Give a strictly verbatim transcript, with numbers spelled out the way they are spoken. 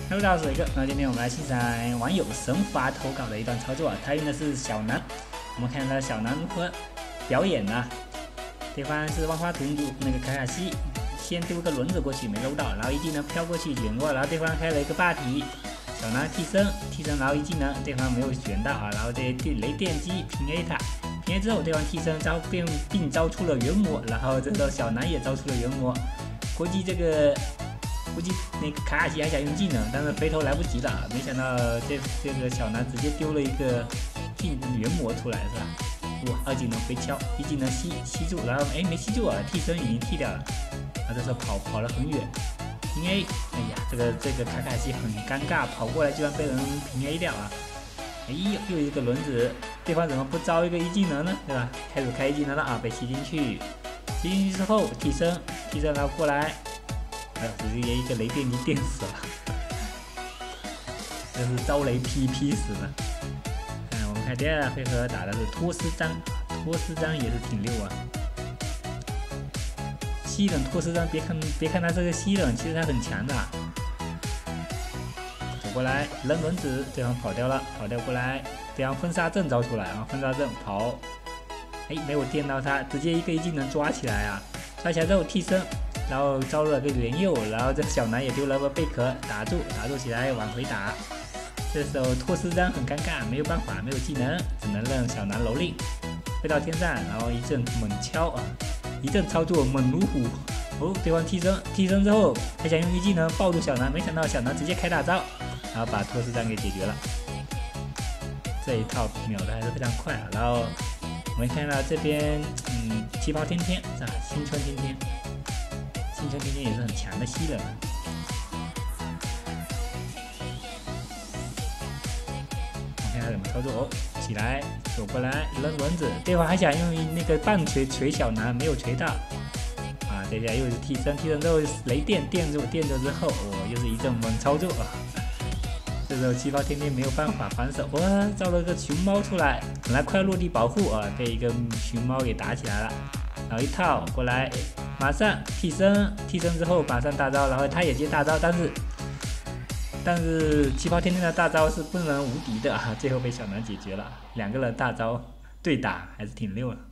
Hello，大家好，我是水哥。那今天我们来欣赏网友神华投稿的一段操作，他用的是小南。我们看到小南如何表演呢、啊？对方是万花筒主那个卡卡西，先丢个轮子过去没搂到，然后一技能飘过去卷过，然后对方开了一个霸体，小南替身替身，然后一技能对方没有卷到啊，然后这雷电击平 A 他，平 A 之后对方替身招并并招出了元魔，然后这时候小南也招出了元魔，估计这个。估计那个卡卡西还想用技能，但是回头来不及了。没想到这这个小南直接丢了一个技元魔出来，是吧？哇，二技能回敲，一技能吸吸住，然后哎没吸住啊，替身已经替掉了。啊，这时候跑跑了很远，平 A， 哎呀，这个这个卡卡西很尴尬，跑过来居然被人平 A 掉啊！哎呦，又一个轮子，对方怎么不招一个一技能呢？对吧？开始开一技能了啊，被吸进去，吸进去之后替身替身然后过来。哎呦，直接一个雷电击电死了，这是招雷劈劈死的。看我们看第二回合打的是托斯章，托斯章也是挺溜啊。吸冷托斯章，别看别看他这个吸冷，其实他很强的。走过来扔轮子，对方跑掉了，跑掉过来，对方婚纱阵招出来啊，婚纱阵跑，哎没有电到他，直接一个一技能抓起来啊，抓起来之后替身。然后招了个元佑，然后这小南也丢了个贝壳，打住，打住起来往回打。这时候托斯章很尴尬，没有办法，没有技能，只能让小南蹂躏，飞到天上，然后一阵猛敲啊，一阵操作猛如虎。哦，对方替身，替身之后还想用一技能抱住小南，没想到小南直接开大招，然后把托斯章给解决了。这一套秒的还是非常快啊。然后我们看到这边，嗯，旗袍天天是吧？新春天天。新春天天也是很强的吸冷，我看他怎么操作哦，起来走过来扔轮子，对方还想用那个半锤锤小南，没有锤到啊！这下又是替身，替身之后雷电电住，电住之后，哦，又是一阵猛操作啊！这时候旗袍天天没有办法还手，哇，招了个熊猫出来，本来快要落地保护啊，被一个熊猫给打起来了，然后一套过来。马上替身，替身之后马上大招，然后他也接大招，但是但是旗袍天天的大招是不能无敌的啊！最后被小南解决了，两个人大招对打还是挺溜的。